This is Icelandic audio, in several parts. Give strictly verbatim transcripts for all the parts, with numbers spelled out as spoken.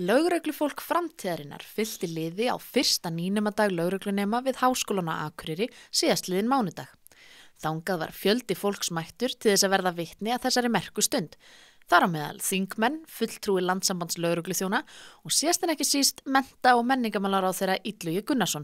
Lögreglufólk framtíðarinnar fyllti liði á fyrsta nýnemadag lögreglunema við Háskólan á Akureyri síðastliðinn mánudag. Þangað var fjöldi fólks mættur til þess að verða vitni að þessari merku stund. Þar á meðal þingmenn, fulltrúi Landssambands lögregluþjóna og síðast en ekki síst mennta- og menningarmálaráðherra Illugi Gunnarsson.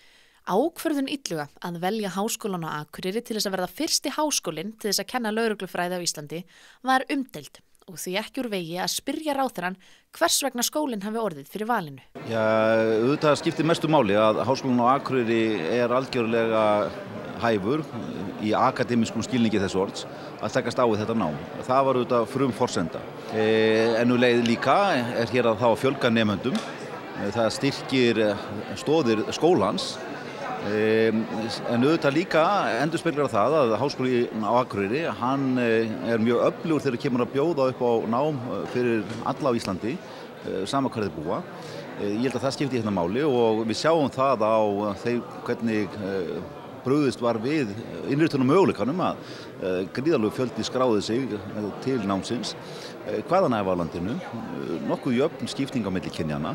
Ákvörðun Illuga að velja Háskólan á Akureyri til þess að verða fyrsti háskólinn til þess að kenna lögreglufræði á Íslandi var umdeild og því ekki úr vegi að spyrja ráðherrann hvers vegna skólinn hafi orðið fyrir valinu. Já, auðvitað skiptir mestu máli að Háskólinn á Akureyri er algjörlega hæfur í akademískum skilningi þess orðs að takast á við þetta nám. Það var auðvitað frum forsenda. E, en nú leið líka er hér að þá að fjölga nemendum. E, það styrkir stóðir skólans. E, en auðvitað líka endurspeglar það að Háskólinn á Akureyri hann er mjög öflugur þegar kemur að bjóða upp á nám fyrir alla á Íslandi, sama hvað þeir búa. E, ég held að það skipti hérna máli og við sjáum það á þeir hvernig e, brugðist var við innritunum möguleikanum að uh, gríðarlegu fjöldi skráði sig uh, til námsins uh, hvaðan af á landinu, uh, nokkuð jöfn skipting á milli kynjanna.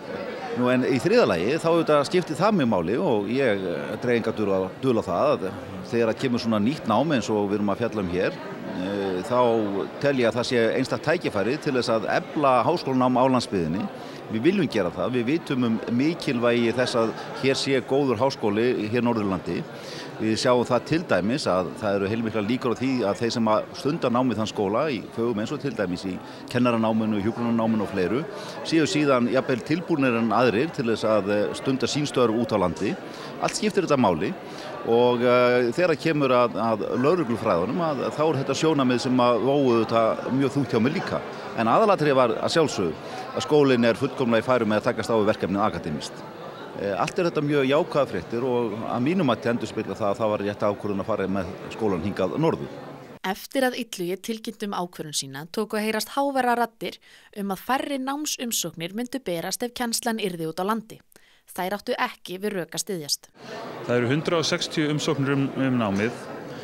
Nú en í þriðja lagi þá auðvitað skipti það mjög máli og ég uh, dreg enga dul á, dul á það að þegar að kemur svona nýtt nám eins og við erum að fjalla um hér uh, þá tel ég að það sé einstakt tækifæri til þess að efla háskólanám á landsbyggðinni. Við viljum gera það, við vitum um mikilvægi þess að hér sé góður háskóli hér Norðurlandi. Við sjáum það til dæmis að það eru heilmiklar líkur á því að þeir sem stunda námið þann skóla í fögum eins og til dæmis í kennaranáminu, hjúkrunarnáminu og fleiru séu síðan jafnvel tilbúnir en aðrir til þess að stunda sín störf út á landi. Allt skiptir þetta máli og uh, þegar kemur að, að lögreglufræðunum að þá er þetta sjónamið sem að vóðu þetta mjög þungt hjá mig líka. En aðalatriði var að sjálfsögðu að skólinn er fullkomlega í færum með að takast á við verkefnið akademist. Allt er þetta mjög jákvæða fréttir og að mínum mati endurspegla það að það var rétt ákvörðun að fara með skólann hingað norður. Eftir að Illugi tilkynnti um ákvörðun sína tóku að heyrast háværar raddir um að færri námsumsóknir myndu berast ef kennslan yrði út á landi. Þær áttu ekki við rök að styðjast. Það eru hundrað og sextíu umsóknir um, um námið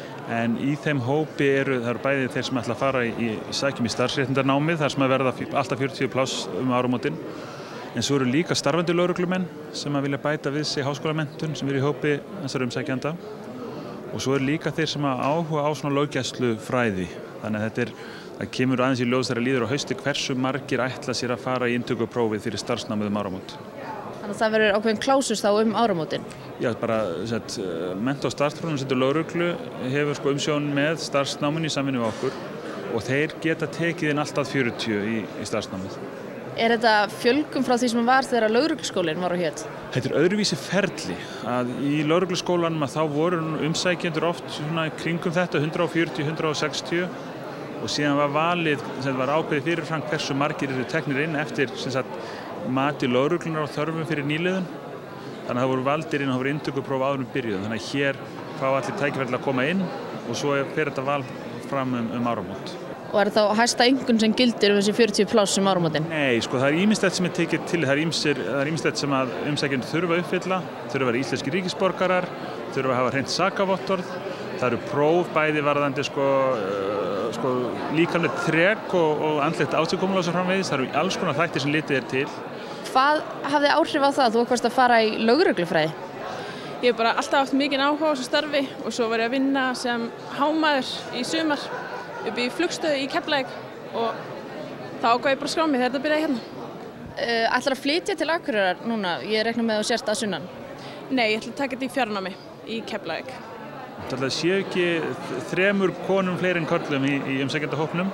en í þeim hópi eru, það eru bæði þeir sem ætla að fara í, í sækjum í starfsréttindarnámið þar sem að verða alltaf fjörutíu pláss um áramótin. En svo eru líka starfandi lögreglumenn sem að vilja bæta við sig háskólamenntun sem eru í hópi þessar umsækjanda og svo eru líka þeir sem að áhuga á svona löggæslufræði. Þannig að þetta er, það kemur aðeins í ljós þegar líður á hausti hversu margir ætla sér að fara í inntökuprófið fyrir starfsnámið um áramót. Þannig að það verður ákveðin klásus þá um áramótin? Já, bara sett, mennta- og starfsfræðunum lögreglu hefur sko umsjón með starfsnáminu í samvinnu við okkur og þeir geta tekið inn alltaf fjörutíu í, í starfsnámið. Er þetta fjölgun frá því sem var þegar lögregluskólinn var á hét? Þetta er öðruvísi ferli. Að í lögregluskólanum að þá voru umsækjendur oft svona kringum þetta hundrað fjörutíu til hundrað sextíu og síðan var valið, sem var ákveðið fyrirfram hversu margir eru teknir inn eftir sem sagt, mati lögreglunar og þörfum fyrir nýliðun. Þannig að það voru valdir inn og það voru inntökupróf áður um byrjuðum. Þannig að hér fá allir tækifæri að koma inn og svo fer þetta val fram um, um áramót. Og er það hæsta einkunn sem gildir um þessi fjörutíu pláss um áramótin? Nei, sko það er ýmislegt sem er tekið til, það er ýmsir, það er ýmislegt sem að umsækjendur þurfa að uppfylla, þurfa að vera íslenskir ríkisborgarar, þurfa að hafa hreint sakavottorð, það eru próf bæði varðandi sko, uh, sko líkamlegt þrek og, og andlegt átökumála og svo framvegis, það eru alls konar þættir sem litið er til. Hvað hafði áhrif á það? Þú varst að fara í lögreglufræði? Ég hef bara alltaf haft mikinn áhuga á þessu starfi og svo var ég að vinna sem hámaður í sumar upp í flugstöðu í Keflavík og þá ákvað ég bara að skrá mig þegar þetta byrjaði hérna. Uh, ætlar að flytja til Akureyrar núna? Ég reikna með að þú sérst að sunnan. Nei, ég ætla að taka þetta í fjarnámi í Keflavík. Það séu ekki þremur konum fleiri en körlum í, í umsækjendahópnum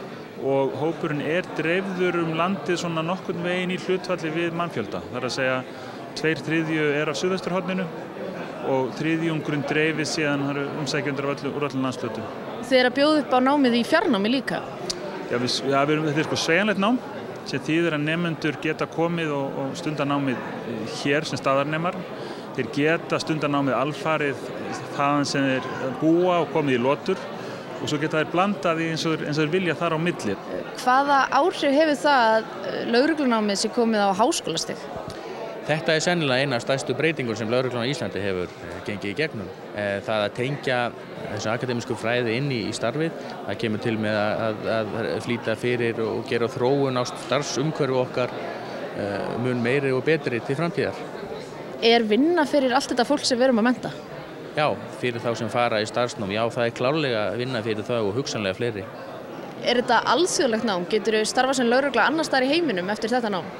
og hópurinn er dreifður um landið svona nokkurn veginn í hlutfalli við mannfjölda. Það er að segja tveir þriðju er af suðvesturhorninu og þriðjungurinn dreifir síðan umsækjendur af öllu, úr öllum landshlutum. Þið er að bjóða upp á námið í fjarnámi líka? Já, við, já við erum, þetta er sko sveigjanlegt nám sem þýðir að nemendur geta komið og, og stunda námið hér sem staðarnemar. Þeir geta stunda námið alfarið þaðan sem þeir búa og komið í lotur og svo geta þeir blandað í eins og, eins og þeir vilja þar á milli. Hvaða áhrif hefur það að lögreglunámið sé komið á háskólastig? Þetta er sennilega eina af stærstu breytingur sem lögreglan á Íslandi hefur gengið í gegnum. Það að tengja þessu akademísku fræði inn í starfið, það kemur til með að, að flýta fyrir og gera þróun á starfsumhverfi okkar mun meiri og betri til framtíðar. Er vinna fyrir allt þetta fólk sem við erum að mennta? Já, fyrir þá sem fara í starfsnám, já það er klárlega vinna fyrir það og hugsanlega fleiri. Er þetta alþjóðlegt nám? Getur þú starfað sem lögregla annars staðar í heiminum eftir þetta nám?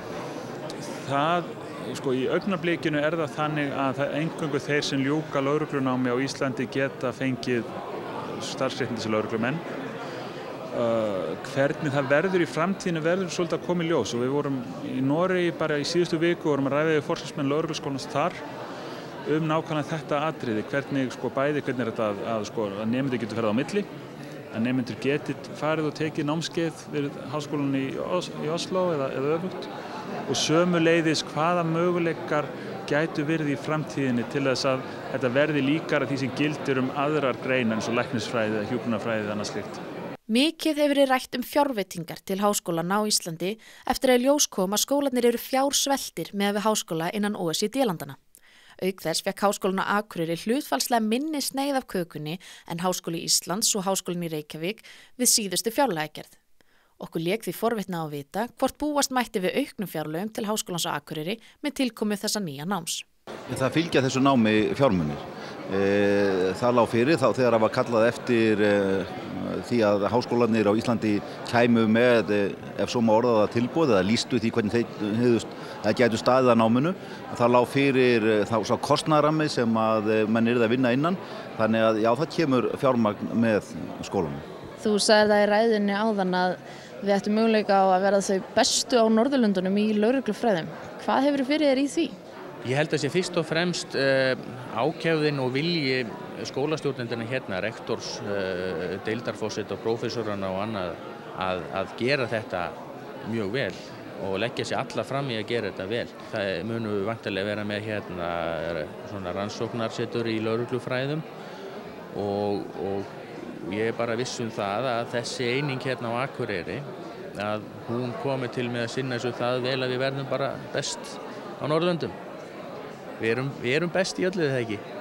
Það Sko, í augnablikinu er það þannig að það eingöngu þeir sem ljúka lögreglunámi á Íslandi geta fengið starfsréttindi sem lögreglumenn. Uh, hvernig það verður í framtíðinu verður svolítið að koma í ljós og við vorum í Noregi bara í síðustu viku og vorum að ræða við forsvarsmenn lögregluskólans þar um nákvæmlega þetta atriði, hvernig sko bæði hvernig er þetta að, að, sko, að nemendur getur ferð á milli, að nemendur getur farið og tekið námskeið við háskólann í, Os í Oslo eða, eða öfugt. Og sömuleiðis hvaða möguleikar gætu verið í framtíðinni til þess að þetta verði líkara því sem gildir um aðrar greinar eins og læknisfræði eða hjúkrunarfræði eða annað slíkt. Mikið hefur verið rætt um fjárveitingar til háskólanna á Íslandi eftir að ljós kom að skólarnir eru fjársveltir með við háskóla innan O E C D-landana. Auk þess fekk háskólinn á Akureyri hlutfallslega minni sneið af kökunni en Háskóli Íslands og Háskólinn í Reykjavík við síðustu fjárlagagerð. Okkur lék því forvitna á að vita hvort búast mætti við auknum fjárlögum til Háskólans á Akureyri með tilkomu þessa nýja náms. Það fylgja þessu námi fjármunir. Það lá fyrir þá þegar það var kallað eftir því að háskólarnir á Íslandi kæmu með, ef svo má orða það, tilboð eða lýstu því hvernig þeir gætu staðið að náminu. Það lá fyrir þá sá kostnaðarrammi sem að menn yrði að vinna innan, þannig að já, það kemur fjármagn með skólanum. Þú sagðir það í ræðinni áðan að við ættum möguleika á að vera þau bestu á Norðurlöndunum í lögreglufræðum. Hvað hefur fyrir þér í því? Ég held að sé fyrst og fremst uh, ákefðin og vilji skólastjórnendina hérna, rektors, uh, deildarforseta og prófessorana og annað að, að gera þetta mjög vel og leggja sér alla fram í að gera þetta vel. Það munum við vantarlega vera með hérna svona rannsóknarsetur í lögreglufræðum og, og ég er bara viss um það að þessi eining hérna á Akureyri, að hún komi til með að sinna þessu það vel að við verðum bara best á Norðurlöndum. Við erum, við erum best í öllu, það ekki?